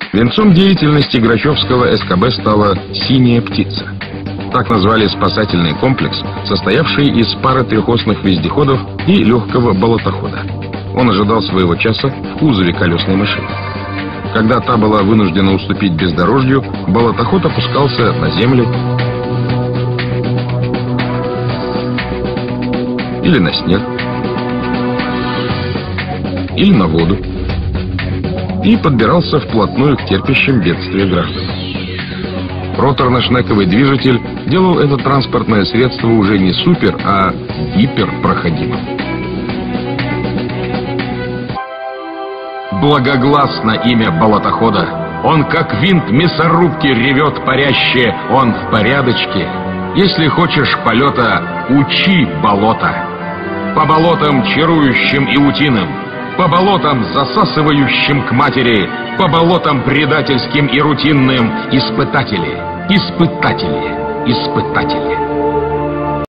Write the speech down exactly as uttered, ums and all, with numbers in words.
Венцом деятельности Грачевского эс ка бэ стала «Синяя птица». Так назвали спасательный комплекс, состоявший из пары трехосных вездеходов и легкого болотохода. Он ожидал своего часа в кузове колесной машины. Когда та была вынуждена уступить бездорожью, болотоход опускался на землю или на снег, или на воду, и подбирался вплотную к терпящим бедствия гражданам. Роторно-шнековый движитель делал это транспортное средство уже не супер, а гиперпроходимым. Благогласно имя болотохода. Он как винт мясорубки ревет паряще, он в порядочке. Если хочешь полета, учи болото. По болотам чарующим и утиным, по болотам засасывающим к матери, по болотам предательским и рутинным, испытатели, испытатели, испытатели.